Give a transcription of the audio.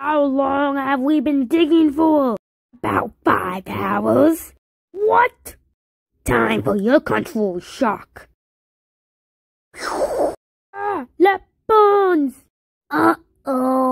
How long have we been digging for? About 5 hours. What? Time for your control shock. Ah, left bones! Uh-oh.